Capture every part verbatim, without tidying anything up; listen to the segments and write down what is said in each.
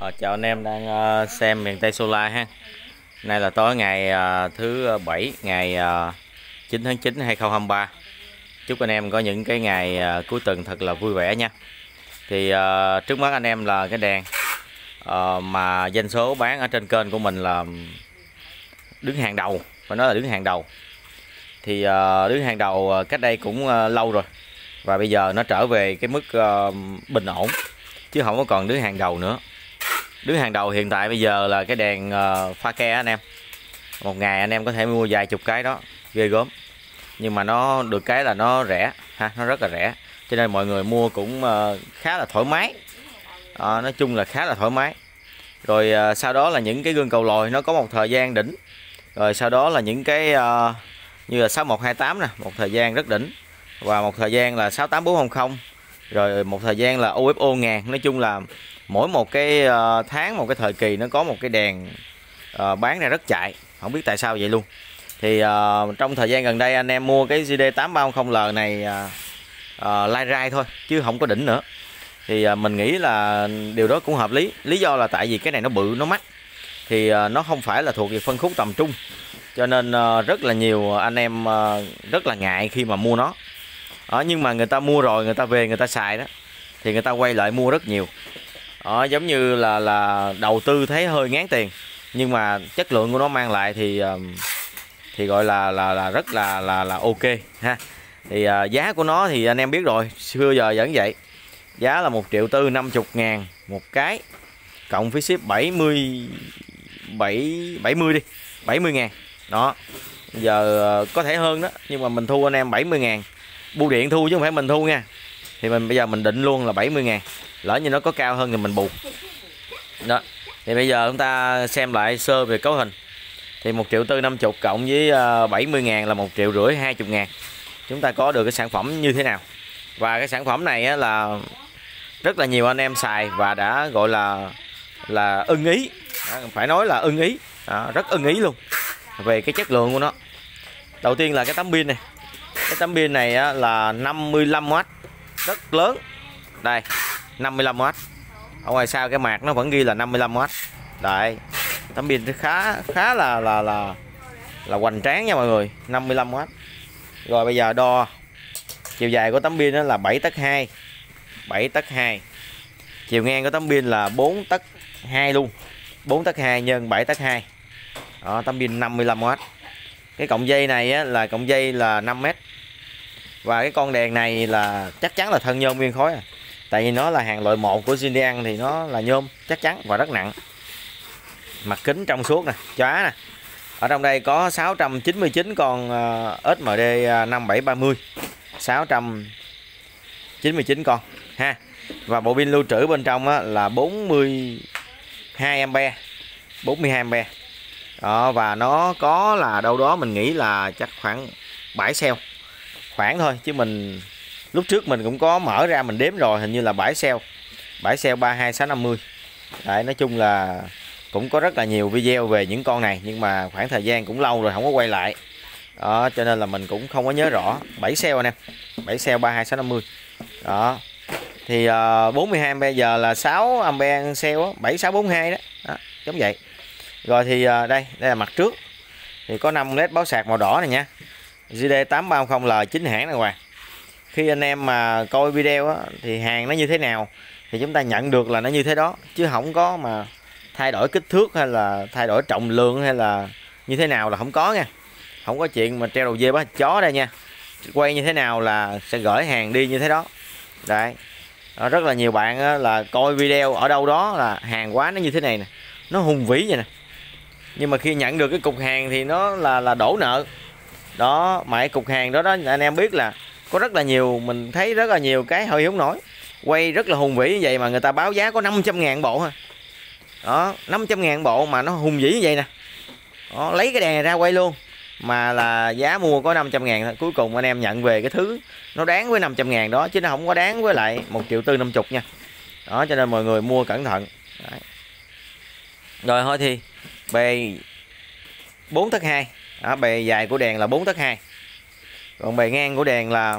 Ờ, Chào anh em đang ờ, xem miền Tây Solar ha. Nay là tối ngày ờ, thứ bảy, ngày uh, chín tháng chín hai không hai ba. Chúc anh em có những cái ngày ờ, cuối tuần thật là vui vẻ nha. Thì ờ, trước mắt anh em là cái đèn ờ, mà doanh số bán ở trên kênh của mình là đứng hàng đầu, phải nói là đứng hàng đầu. Thì ờ, đứng hàng đầu ờ, cách đây cũng ờ, lâu rồi. Và bây giờ nó trở về cái mức ờ, bình ổn, chứ không có còn đứng hàng đầu nữa. Đứng hàng đầu hiện tại bây giờ là cái đèn uh, pha ke anh em. Một ngày anh em có thể mua vài chục cái đó, ghê gớm. Nhưng mà nó được cái là nó rẻ ha, nó rất là rẻ. Cho nên mọi người mua cũng uh, khá là thoải mái. À, nói chung là khá là thoải mái. Rồi uh, sau đó là những cái gương cầu lòi nó có một thời gian đỉnh. Rồi sau đó là những cái uh, như là sáu một hai tám nè, một thời gian rất đỉnh. Và một thời gian là sáu tám bốn không không. Rồi một thời gian là u ép o ngàn. Nói chung là mỗi một cái tháng, một cái thời kỳ nó có một cái đèn uh, bán ra rất chạy, không biết tại sao vậy luôn. Thì uh, trong thời gian gần đây anh em mua cái J D tám ba không L này uh, uh, lai rai thôi chứ không có đỉnh nữa. Thì uh, mình nghĩ là điều đó cũng hợp lý. Lý do là tại vì cái này nó bự, nó mắc. Thì uh, nó không phải là thuộc về phân khúc tầm trung. Cho nên uh, rất là nhiều anh em uh, rất là ngại khi mà mua nó. Đó, nhưng mà người ta mua rồi, người ta về người ta xài đó, thì người ta quay lại mua rất nhiều. Đó, giống như là là đầu tư thấy hơi ngán tiền, nhưng mà chất lượng của nó mang lại thì thì gọi là là là rất là là là ok ha. Thì uh, giá của nó thì anh em biết rồi, xưa giờ vẫn vậy. Giá là một triệu tư năm mươi ngàn một cái, cộng phí ship bảy mươi bảy mươi đi, bảy mươi ngàn. Đó. Giờ uh, có thể hơn đó, nhưng mà mình thu anh em bảy mươi ngàn. Bưu điện thu chứ không phải mình thu nha. Thì mình bây giờ mình định luôn là bảy mươi ngàn. Lỡ như nó có cao hơn thì mình bù. Đó. Thì bây giờ chúng ta xem lại sơ về cấu hình. Thì một triệu tư năm mươi cộng với bảy mươi ngàn là một triệu rưỡi hai mươi ngàn. Chúng ta có được cái sản phẩm như thế nào. Và cái sản phẩm này là rất là nhiều anh em xài và đã gọi là là ưng ý. Đó, phải nói là ưng ý. Đó, rất ưng ý luôn về cái chất lượng của nó. Đầu tiên là cái tấm pin này. Cái tấm pin này là năm mươi lăm oát, rất lớn. Đây, năm mươi lăm oát. Ở ngoài sau cái mạc nó vẫn ghi là năm mươi lăm oát. Đấy, tấm pin khá khá là là là là hoành tráng nha mọi người, năm mươi lăm oát. Rồi bây giờ đo chiều dài của tấm pin đó là bảy tấc hai. bảy tấc hai. Chiều ngang của tấm pin là bốn tấc hai luôn. bốn tấc hai nhân bảy tấc hai. Đó, tấm pin năm mươi lăm oát. Cái cọng dây này á, là cọng dây là năm mét. Và cái con đèn này là chắc chắn là thân nhôm nguyên khối à. Tại vì nó là hàng loại một của Zindian thì nó là nhôm chắc chắn và rất nặng. Mặt kính trong suốt nè, chóa nè. Ở trong đây có sáu trăm chín mươi chín con ét em đê năm bảy ba mươi. sáu trăm chín mươi chín con ha. Và bộ pin lưu trữ bên trong á, là bốn mươi hai am-pe. bốn mươi hai am-pe. Đó, và nó có là đâu đó mình nghĩ là chắc khoảng bảy cell. Khoảng thôi chứ mình lúc trước mình cũng có mở ra mình đếm rồi, hình như là bảy cell. bảy cell ba hai sáu năm mươi. Đấy, nói chung là cũng có rất là nhiều video về những con này, nhưng mà khoảng thời gian cũng lâu rồi không có quay lại. Đó, cho nên là mình cũng không có nhớ rõ. bảy cell anh em. bảy cell ba hai sáu năm mươi. Đó. Thì uh, bốn mươi hai am-pe giờ là sáu am-pe cell á, bảy sáu bốn hai đó. Đó, giống vậy. Rồi thì uh, đây, đây là mặt trước. Thì có năm led báo sạc màu đỏ này nha. J D tám ba không L chính hãng này hoàng. Khi anh em mà coi video á, thì hàng nó như thế nào thì chúng ta nhận được là nó như thế đó, chứ không có mà thay đổi kích thước hay là thay đổi trọng lượng hay là như thế nào là không có nha. Không có chuyện mà treo đầu dê bắt chó đây nha. Quay như thế nào là sẽ gửi hàng đi như thế đó. Đấy. Đó, rất là nhiều bạn á, là coi video ở đâu đó là hàng quá nó như thế này nè, nó hùng vĩ vậy nè. Nhưng mà khi nhận được cái cục hàng thì nó là là đổ nợ. Đó, mà cái cục hàng đó đó anh em biết là có rất là nhiều, mình thấy rất là nhiều cái hơi không nổi. Quay rất là hùng vĩ như vậy mà người ta báo giá có năm trăm ngàn bộ ha. Đó, năm trăm ngàn bộ mà nó hùng vĩ như vậy nè. Đó, lấy cái đèn này ra quay luôn. Mà là giá mua có năm trăm ngàn thôi. Cuối cùng anh em nhận về cái thứ nó đáng với năm trăm ngàn đó, chứ nó không có đáng với lại một triệu tư năm mươi nha. Đó, cho nên mọi người mua cẩn thận. Đấy. Rồi thôi thì bề bốn tấc hai. Đó, bề dài của đèn là bốn tấc hai. Còn bề ngang của đèn là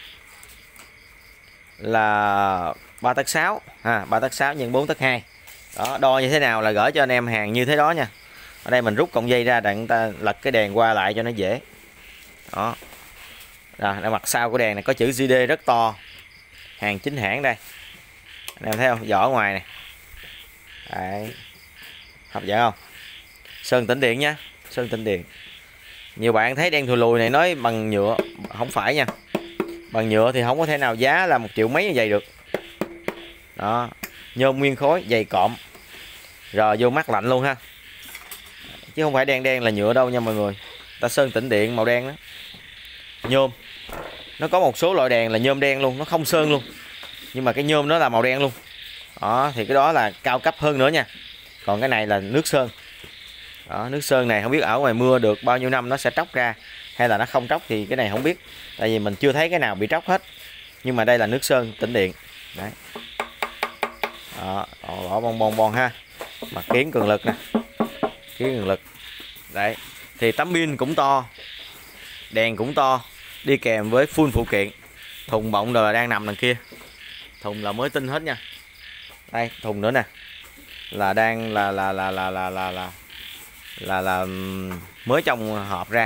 là ba tấc sáu ha, ba tấc sáu nhân bốn tấc hai. Đó, đo như thế nào là gửi cho anh em hàng như thế đó nha. Ở đây mình rút cọng dây ra để người ta lật cái đèn qua lại cho nó dễ. Đó. Rồi, ở mặt sau của đèn này có chữ giê đê rất to. Hàng chính hãng đây. Anh em thấy không? Vỏ ngoài này. Đấy. Hấp dẫn không? Sơn tĩnh điện nha. Sơn tĩnh điện. Nhiều bạn thấy đen thùi lùi này nói bằng nhựa. Không phải nha. Bằng nhựa thì không có thể nào giá là một triệu mấy như vậy được. Đó. Nhôm nguyên khối, dày cộm. Rồi vô mắt lạnh luôn ha. Chứ không phải đen đen là nhựa đâu nha mọi người. Ta sơn tĩnh điện màu đen đó. Nhôm. Nó có một số loại đèn là nhôm đen luôn, nó không sơn luôn. Nhưng mà cái nhôm đó là màu đen luôn. Đó, thì cái đó là cao cấp hơn nữa nha. Còn cái này là nước sơn. Đó, nước sơn này không biết ở ngoài mưa được bao nhiêu năm nó sẽ tróc ra hay là nó không tróc thì cái này không biết. Tại vì mình chưa thấy cái nào bị tróc hết. Nhưng mà đây là nước sơn tĩnh điện. Đấy. Đó, bỏ bon bon bon ha. Mặt kiến cường lực nè. Kiến cường lực. Đấy. Thì tấm pin cũng to. Đèn cũng to. Đi kèm với full phụ kiện. Thùng bọng rồi đang nằm đằng kia. Thùng là mới tinh hết nha. Đây, thùng nữa nè. Là đang là là là là là là là là, là mới trong hộp ra.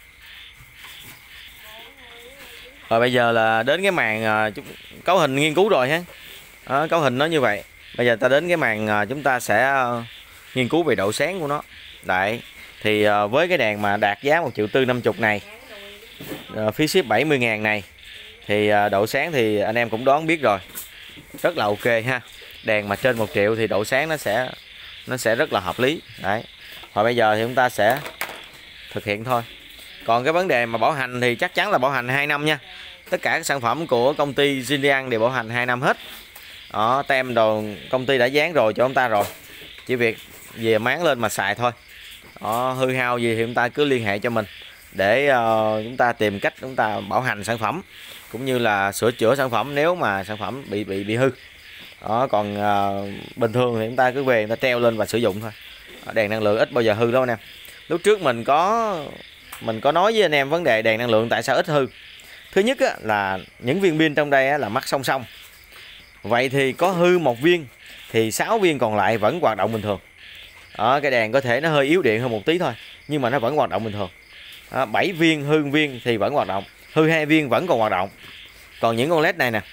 Rồi bây giờ là đến cái màn uh, cấu hình nghiên cứu rồi ha. Đó, cấu hình nó như vậy. Bây giờ ta đến cái màn uh, chúng ta sẽ uh, nghiên cứu về độ sáng của nó. Đấy. Thì uh, với cái đèn mà đạt giá một triệu tư năm mươi này, uh, phí ship bảy mươi ngàn này, thì uh, độ sáng thì anh em cũng đoán biết rồi. Rất là ok ha. Đèn mà trên một triệu thì độ sáng nó sẽ nó sẽ rất là hợp lý. Đấy. Và bây giờ thì chúng ta sẽ thực hiện thôi. Còn cái vấn đề mà bảo hành thì chắc chắn là bảo hành hai năm nha. Tất cả các sản phẩm của công ty Zilian đều bảo hành hai năm hết. Đó, tem đồ công ty đã dán rồi cho chúng ta rồi. Chỉ việc về máng lên mà xài thôi. Đó, hư hao gì thì chúng ta cứ liên hệ cho mình để uh, chúng ta tìm cách chúng ta bảo hành sản phẩm cũng như là sửa chữa sản phẩm nếu mà sản phẩm bị bị bị hư. Đó, còn uh, bình thường thì chúng ta cứ về chúng ta treo lên và sử dụng thôi. Đèn năng lượng ít bao giờ hư đâu anh em. Lúc trước mình có mình có nói với anh em vấn đề đèn năng lượng tại sao ít hư. Thứ nhất á, là những viên pin trong đây á, là mắc song song. Vậy thì có hư một viên thì sáu viên còn lại vẫn hoạt động bình thường. Đó, cái đèn có thể nó hơi yếu điện hơn một tí thôi nhưng mà nó vẫn hoạt động bình thường. Đó, bảy viên hư viên thì vẫn hoạt động, hư hai viên vẫn còn hoạt động. Còn những con led này nè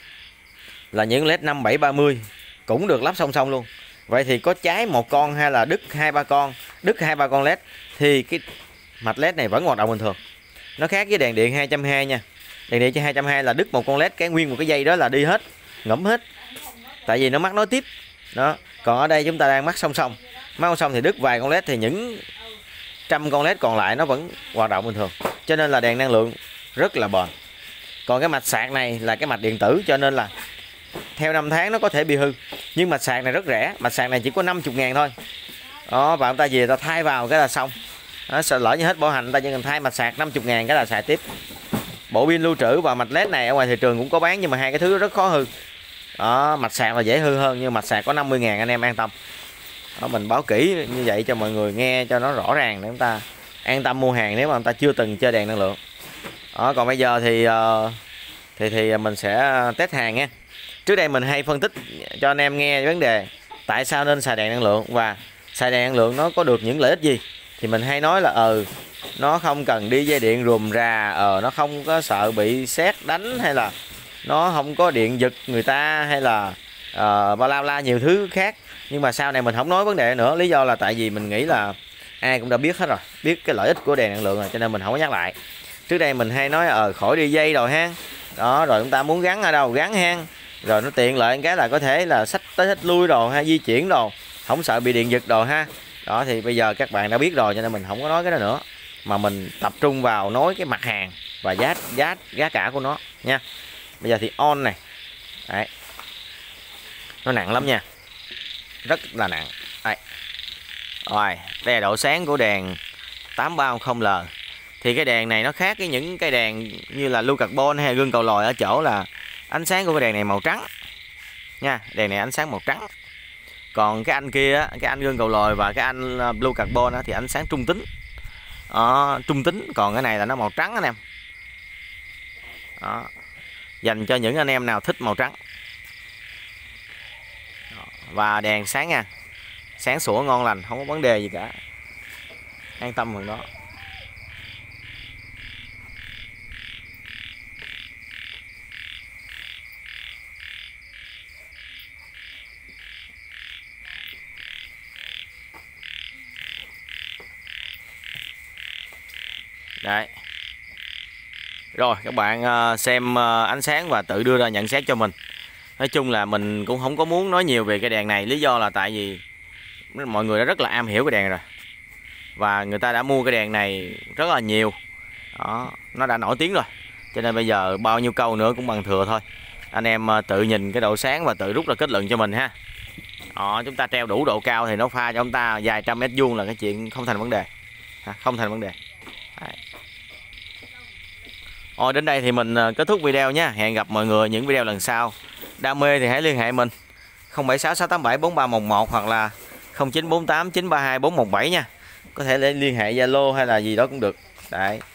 là những led năm bảy ba mươi cũng được lắp song song luôn. Vậy thì có cháy một con hay là đứt hai ba con, đứt hai ba con led thì cái mạch led này vẫn hoạt động bình thường. Nó khác với đèn điện hai trăm hai mươi nha. Đèn điện hai trăm hai mươi là đứt một con led, cái nguyên một cái dây đó là đi hết, ngẫm hết. Tại vì nó mắc nối tiếp. Đó. Còn ở đây chúng ta đang mắc song song. Mắc song song thì đứt vài con led thì những trăm con led còn lại nó vẫn hoạt động bình thường. Cho nên là đèn năng lượng rất là bền. Còn cái mạch sạc này là cái mạch điện tử cho nên là theo năm tháng nó có thể bị hư. Nhưng mạch sạc này rất rẻ, mạch sạc này chỉ có năm mươi ngàn thôi. Đó, và chúng ta về ta thay vào cái là xong. Đó, sợ lỡ như hết bảo hành ta chỉ cần thay mạch sạc năm mươi ngàn cái là xài tiếp. Bộ pin lưu trữ và mạch led này ở ngoài thị trường cũng có bán nhưng mà hai cái thứ rất khó hư. Đó, mạch sạc là dễ hư hơn nhưng mạch sạc có năm mươi ngàn anh em an tâm. Đó, mình báo kỹ như vậy cho mọi người nghe cho nó rõ ràng để chúng ta an tâm mua hàng nếu mà chúng ta chưa từng chơi đèn năng lượng. Đó, còn bây giờ thì thì thì mình sẽ test hàng nha. Trước đây mình hay phân tích cho anh em nghe vấn đề tại sao nên xài đèn năng lượng và xài đèn năng lượng nó có được những lợi ích gì. Thì mình hay nói là ừ nó không cần đi dây điện rùm rà, ờ nó không có sợ bị sét đánh hay là nó không có điện giật người ta hay là uh, ba la la nhiều thứ khác. Nhưng mà sau này mình không nói vấn đề nữa, lý do là tại vì mình nghĩ là ai cũng đã biết hết rồi, biết cái lợi ích của đèn năng lượng rồi cho nên mình không có nhắc lại. Trước đây mình hay nói ờ khỏi đi dây rồi ha. Đó, rồi chúng ta muốn gắn ở đâu gắn hang. Rồi nó tiện lợi cái là có thể là xách tới xách lui đồ ha, di chuyển đồ, không sợ bị điện giật đồ ha. Đó thì bây giờ các bạn đã biết rồi cho nên mình không có nói cái đó nữa. Mà mình tập trung vào nói cái mặt hàng và giá giá giá cả của nó nha. Bây giờ thì on này. Đấy. Nó nặng lắm nha. Rất là nặng. Đây. Rồi, đây là độ sáng của đèn tám ba không L. Thì cái đèn này nó khác với những cái đèn như là lưu carbon hay gương cầu lòi ở chỗ là ánh sáng của cái đèn này màu trắng. Nha, đèn này ánh sáng màu trắng. Còn cái anh kia, cái anh gương cầu lòi và cái anh blue carbon thì ánh sáng trung tính. Đó, trung tính, còn cái này là nó màu trắng anh em. Đó. Dành cho những anh em nào thích màu trắng. Đó, và đèn sáng nha, sáng sủa ngon lành, không có vấn đề gì cả, an tâm phần đó. Đấy. Rồi các bạn xem ánh sáng và tự đưa ra nhận xét cho mình. Nói chung là mình cũng không có muốn nói nhiều về cái đèn này, lý do là tại vì mọi người đã rất là am hiểu cái đèn rồi, và người ta đã mua cái đèn này rất là nhiều đó, nó đã nổi tiếng rồi, cho nên bây giờ bao nhiêu câu nữa cũng bằng thừa thôi. Anh em tự nhìn cái độ sáng và tự rút ra kết luận cho mình ha. Đó, chúng ta treo đủ độ cao thì nó pha cho chúng ta vài trăm mét vuông là cái chuyện không thành vấn đề, không thành vấn đề. Đấy. Rồi đến đây thì mình kết thúc video nhé. Hẹn gặp mọi người những video lần sau. Đam mê thì hãy liên hệ mình không bảy sáu sáu tám bảy bốn ba một một hoặc là không chín bốn tám chín ba hai bốn một bảy nha. Có thể liên hệ Zalo hay là gì đó cũng được. Đấy.